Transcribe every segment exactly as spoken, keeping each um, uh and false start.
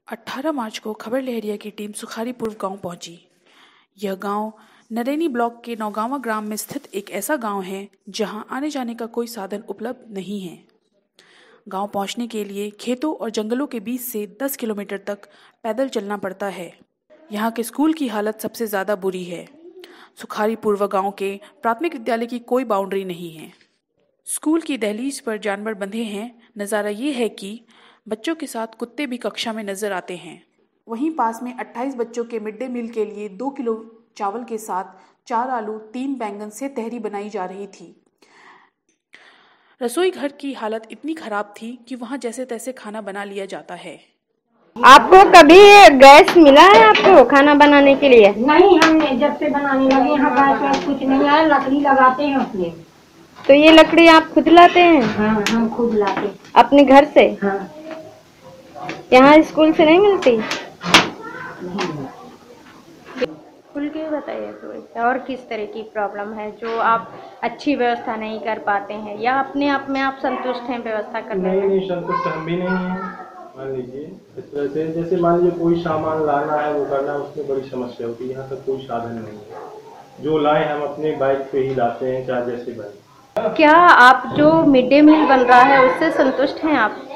अठारह मार्च को खबर लहरिया की टीम सुखारी पूर्व गांव पहुंची। यह गांव नरैनी ब्लॉक के नौगांवा ग्राम में स्थित एक ऐसा गांव है जहां आने जाने का कोई साधन उपलब्ध नहीं है। गांव पहुंचने के लिए खेतों और जंगलों के बीच से दस किलोमीटर तक पैदल चलना पड़ता है। यहां के स्कूल की हालत सबसे ज़्यादा बुरी है। सुखारी पूर्व गांव के प्राथमिक विद्यालय की कोई बाउंड्री नहीं है। स्कूल की दहलीज पर जानवर बंधे हैं। नज़ारा ये है कि बच्चों के साथ कुत्ते भी कक्षा में नजर आते हैं। वहीं पास में अट्ठाईस बच्चों के मिड डे मील के लिए दो किलो चावल के साथ चार आलू तीन बैंगन से तहरी बनाई जा रही थी। रसोई घर की हालत इतनी खराब थी कि वहां जैसे तैसे खाना बना लिया जाता है। आपको कभी गैस मिला है आपको खाना बनाने के लिए? नहीं, हमने जब से बनाने लगे यहाँ गैस वैस कुछ नहीं आया, लकड़ी लगाते हैं उसमें। तो ये लकड़ी आप खुद लाते हैं? हाँ, हम खुद लाते। अपने घर से? हाँ। यहाँ स्कूल से नहीं मिलती? नहीं। खुल के बताइए थोड़ी, और किस तरह की प्रॉब्लम है जो आप अच्छी व्यवस्था नहीं कर पाते हैं, या अपने आप में आप संतुष्ट हैं व्यवस्था करने में? नहीं नहीं संतुष्ट हम भी नहीं हैं। मान लीजिए इस तरह से, जैसे मान लीजिए कोई सामान लाना है वो करना है, उसमें बड़ी समस्या होती है। यहाँ तक कोई साधन नहीं है। जो लाए हम अपने बाइक पे ही लाते हैं, चाहे जैसे बने। क्या आप जो मिड डे मील बन रहा है उससे संतुष्ट हैं आप?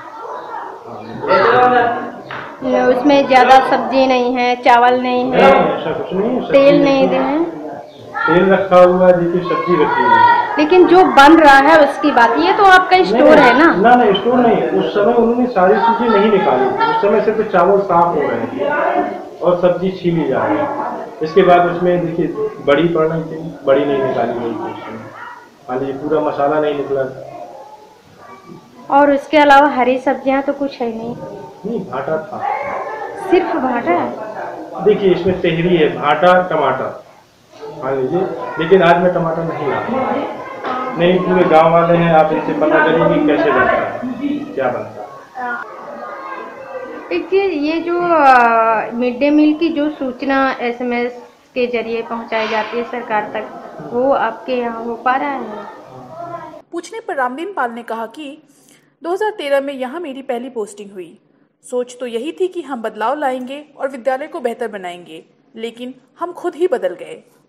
उसमें ज्यादा सब्जी नहीं है, चावल नहीं है, ऐसा कुछ नहीं है, तेल नहीं दे हैं। तेल रखा हुआ है, देखिए सब्जी रखी हुई है। लेकिन जो बन रहा है उसकी बात, ये तो आपका स्टोर है ना? ना ना स्टोर नहीं। उस समय उन्होंने सारी चीजें नहीं निकाली थी। उस समय सिर्फ चावल साफ हो रहे थे और सब्जी छीली जा रही है। इसके बाद उसमें देखिए बड़ी पड़ रही थी, बड़ी नहीं निकाली गई थी उसमें। मान लीजिए पूरा मसाला नहीं निकला था। और उसके अलावा हरी सब्जियां तो कुछ है नहीं? नहीं, भाटा था। सिर्फ भाटा? देखिए इसमें तहरी है, भाटा, टमाटर मान लीजिए। लेकिन आज मैं टमाटर नहीं लाता। नहीं, पूरे गांव वाले हैं, आप इनसे पता करिए कि कैसे बनता है, क्या बनता है। देखिए ये जो मिड डे मील की जो सूचना एसएमएस के जरिए पहुंचाई जाती है सरकार तक, वो आपके यहाँ हो पा रहा है? पूछने पर रामदीन पाल ने कहा कि दो हज़ार तेरह में यहाँ मेरी पहली पोस्टिंग हुई। सोच तो यही थी कि हम बदलाव लाएंगे और विद्यालय को बेहतर बनाएंगे, लेकिन हम खुद ही बदल गए।